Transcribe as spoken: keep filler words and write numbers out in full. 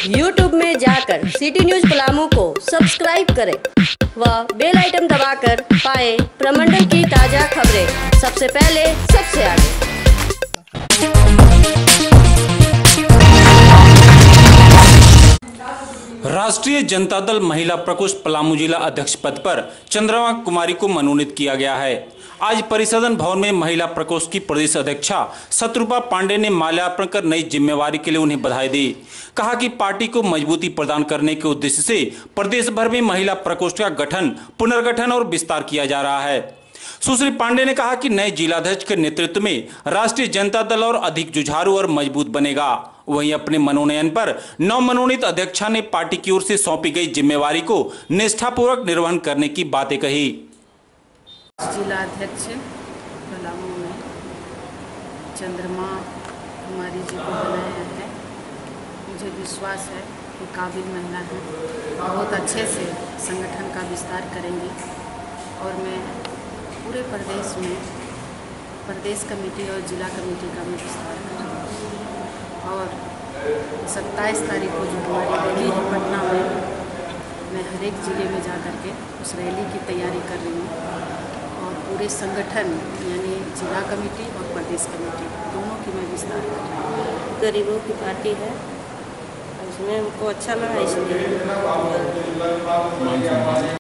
YouTube में जाकर city news Palamu को सब्सक्राइब करें व बेल आइटम दबाकर पाएं प्रमंडल की ताजा खबरें सबसे पहले सबसे आगे। राष्ट्रीय जनता दल महिला प्रकोष्ठ पलामू जिला अध्यक्ष पद पर चंद्रमा कुमारी को मनोनीत किया गया है। आज परिसदन भवन में महिला प्रकोष्ठ की प्रदेश अध्यक्षा शत्रुपा पांडे ने माल्यार्पण कर नई जिम्मेवारी के लिए उन्हें बधाई दी। कहा कि पार्टी को मजबूती प्रदान करने के उद्देश्य से प्रदेश भर में महिला प्रकोष्ठ का गठन, पुनर्गठन और विस्तार किया जा रहा है। सुश्री पांडे ने कहा कि नए जिलाध्यक्ष के नेतृत्व में राष्ट्रीय जनता दल और अधिक जुझारू और मजबूत बनेगा। वहीं अपने मनोनयन पर नव मनोनीत अध्यक्षा ने पार्टी की ओर से सौंपी गई जिम्मेवारी को निष्ठापूर्वक निर्वहन करने की बातें कही। जिलाध्यक्ष पलामू में चंद्रमा कुमारी जी को बनाया है। मुझे विश्वास है कि काबिल महिला हैं, बहुत अच्छे से संगठन का विस्तार करेंगी और मैं पूरे प्रदेश में प्रदेश कमेटी और जिला कमेटी का मैं विस्तार करूँगी। और सत्ताईस तारीख को जो हमारी रैली है पटना में, मैं हर एक ज़िले में जा कर के उस रैली की तैयारी कर रही हूँ और पूरे संगठन यानी जिला कमेटी और प्रदेश कमेटी दोनों की मैं विस्तार कर रही हूँ। गरीबों की पार्टी है, उसमें हमको अच्छा लगा इसलिए।